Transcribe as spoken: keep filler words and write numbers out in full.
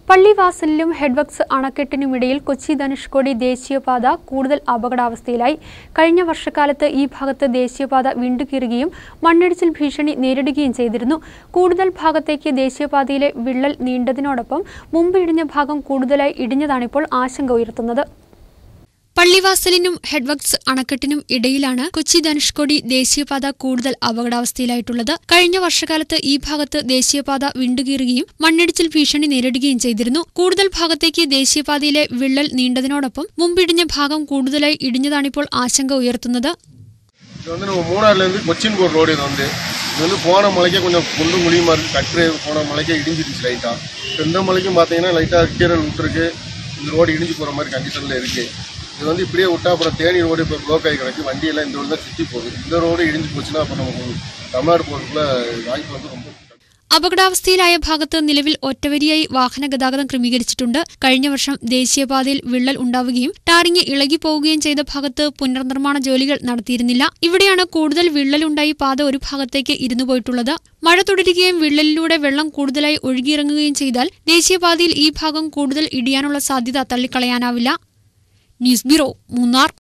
പള്ളിവാസലിലും headworks അണക്കെട്ടിനുമിടയിൽ കൊച്ചി ധനുഷ്കോടി ദേശീയപാത കൂടുതൽ അപകടാവസ്ഥയിലായി. കഴിഞ്ഞ വർഷക്കാലത്ത് ഈ ഭാഗത്ത് ദേശീയപാത വിണ്ടുകീറുകയും മണ്ണിടിച്ചിൽ ഭീഷണി നേരിടുകയും ചെയ്തിരുന്നു. കൂടുതൽ ഭാഗത്തേക്ക് ദേശീയപാതയിലെ വിള്ളൽ നീണ്ടതിനോടൊപ്പം മുമ്പ് ഇടിഞ്ഞ ഭാഗം കൂടുതലായി ഇടിഞ്ഞതാണിപ്പോൾ ആശങ്ക ഉയർത്തുന്നത്. പള്ളിവാസലിനും ഹെഡ്വർക്സ് അണക്കെട്ടിനും ഇടയിലാണ് കൊച്ചി ധനുഷ്കോടി ദേശീയപാത കൂടുതൽ അപകടാവസ്ഥയിലായിട്ടുള്ളത്. കഴിഞ്ഞ വർഷകാലത്ത് ഈ ഭാഗത്ത് ദേശീയപാത വിണ്ടുകീറുകയും മണ്ണിടിച്ചിൽ ഭീഷണി നേരിടുകയും ചെയ്തിരുന്നു. കൂടുതൽ ഭാഗത്തേക്ക് ദേശീയപാതയിലെ വിള്ളൽ നീണ്ടതിനോടൊപ്പം മുമ്പിടിഞ്ഞ ഭാഗം കൂടുതലായി ഇടിഞ്ഞതാണിപ്പോൾ ആശങ്ക ഉയർത്തുന്നത്. மூணாறுலேருந்து கொச்சின் போகிற ரோடு இது வந்து இது வந்து போன மலைக்கே கொஞ்சம் குண்டும் குழியுமா இருக்குது. கட்டுரை போன மலைக்கே இடிஞ்சிருச்சு லைட்டாக. இப்போ இந்த மலைக்கும் பார்த்தீங்கன்னா லைட்டாக கீரல் விட்டுருக்கு. இந்த ரோடு இடிஞ்சு போகிற மாதிரி கண்டிஷனில் இருக்குது. இது வந்து இப்படியே விட்டா அப்புறம் தேனி ரோடு இப்போ ப்ளோக் ஆகி கிடக்கு. வண்டியெல்லாம் இந்த ரோடு தான் சுற்றி போகுது. இந்த ரோடு இடிஞ்சு போச்சுன்னா அப்போ நமக்கு தமிழ்நாடு போகிறதுக்குள்ள வாய்ப்பு வந்து ரொம்ப. അപകടാവസ്ഥയിലായ ഭാഗത്ത് നിലവിൽ ഒറ്റവരിയായി വാഹന ഗതാഗതം ക്രമീകരിച്ചിട്ടുണ്ട്. കഴിഞ്ഞ വർഷം ദേശീയപാതയിൽ വിള്ളൽ ഉണ്ടാവുകയും ടാറിങ് ഇളകിപ്പോവുകയും ചെയ്ത ഭാഗത്ത് പുനർനിർമ്മാണ ജോലികൾ നടത്തിയിരുന്നില്ല. ഇവിടെയാണ് കൂടുതൽ വിള്ളലുണ്ടായി പാത ഒരു ഭാഗത്തേക്ക് ഇരുന്നുപോയിട്ടുള്ളത്. മഴ തുടരുകയും വിള്ളലിലൂടെ വെള്ളം കൂടുതലായി ഒഴുകിയിറങ്ങുകയും ചെയ്താൽ ദേശീയപാതയിൽ ഈ ഭാഗം കൂടുതൽ ഇടിയാനുള്ള സാധ്യത തള്ളിക്കളയാനാവില്ല. News bureau, Munnar.